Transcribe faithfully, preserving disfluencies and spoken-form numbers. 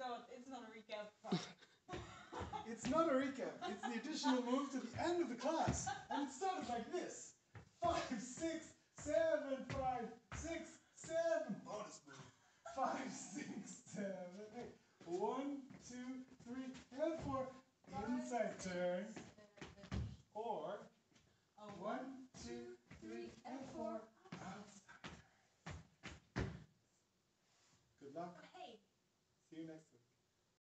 don't. It's not a recap. It's not a recap. It's the additional move to the end of the class. And it started like this. Five, six, seven, five, six, seven. Bonus move. Five, six, seven, eight. One, two, three, and four. Inside turn. Or one, two, three, and four. Outside turn. Good luck. Hey. See you next time.